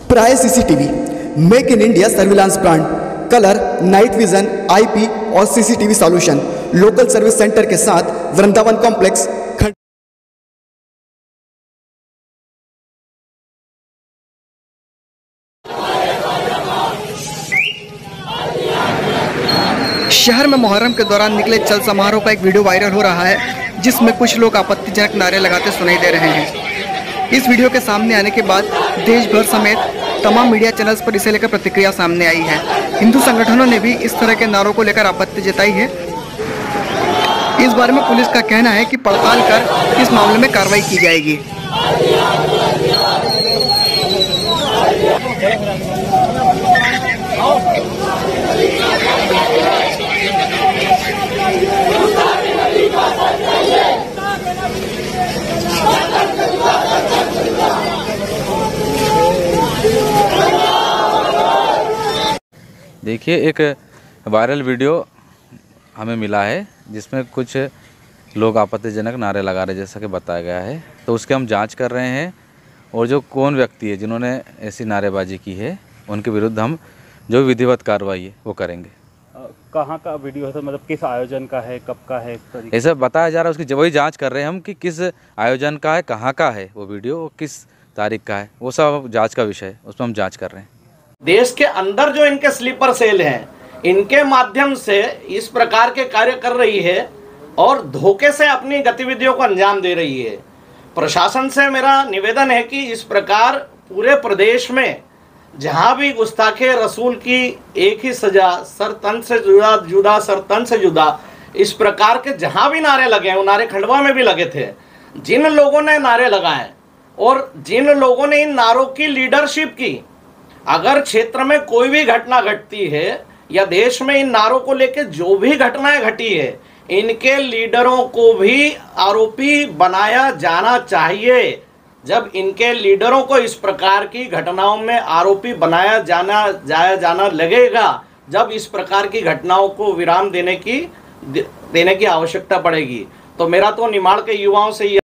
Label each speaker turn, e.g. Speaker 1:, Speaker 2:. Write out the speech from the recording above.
Speaker 1: प्राय CCTV, make in India surveillance brand, colour, night vision, IP और CCTV solution, local service centre के साथ Vrindavan complex.
Speaker 2: शहर में मुहर्रम के दौरान निकले चल समारोह का एक वीडियो वायरल हो रहा है, जिसमें कुछ लोग आपत्तिजनक नारे लगाते सुनाई दे रहे हैं। इस वीडियो के सामने आने के बाद देश भर समेत तमाम मीडिया चैनल्स पर इसे लेकर प्रतिक्रिया सामने आई है। हिंदू संगठनों ने भी इस तरह के नारों को लेकर आपत्ति जताई है। इस बारे में पुलिस का कहना है कि पड़ताल कर इस मामले में कार्रवाई की जाएगी।
Speaker 3: देखिए, एक वायरल वीडियो हमें मिला है जिसमें कुछ लोग आपत्तिजनक नारे लगा रहे जैसा कि बताया गया है, तो उसके हम जांच कर रहे हैं और जो कौन व्यक्ति है जिन्होंने ऐसी नारेबाजी की है उनके विरुद्ध हम जो विधिवत कार्रवाई है वो करेंगे।
Speaker 4: कहाँ का वीडियो है, तो मतलब किस आयोजन का है, कब का है,
Speaker 3: ऐसा बताया जा रहा है। उसकी वही जांच कर रहे हैं हम कि किस आयोजन का है, कहाँ का है वो वीडियो, किस तारीख का है, वो सब जांच का विषय है, उसमें हम जांच कर रहे हैं।
Speaker 5: देश के अंदर जो इनके स्लीपर सेल हैं, इनके माध्यम से इस प्रकार के कार्य कर रही है और धोखे से अपनी गतिविधियों को अंजाम दे रही है। प्रशासन से मेरा निवेदन है कि इस प्रकार पूरे प्रदेश में जहां भी गुस्ताखे रसूल की एक ही सजा, सर तन से जुदा जुदा, सर तन से जुदा, इस प्रकार के जहां भी नारे लगे हैं, वो नारे खंडवा में भी लगे थे। जिन लोगों ने नारे लगाए और जिन लोगों ने इन नारों की लीडरशिप की, अगर क्षेत्र में कोई भी घटना घटती है या देश में इन नारों को लेकर जो भी घटनाएं घटी है, इनके लीडरों को भी आरोपी बनाया जाना चाहिए। जब इनके लीडरों को इस प्रकार की घटनाओं में आरोपी बनाया जाना लगेगा, जब इस प्रकार की घटनाओं को विराम देने की आवश्यकता पड़ेगी। तो मेरा तो निमाड़ के युवाओं से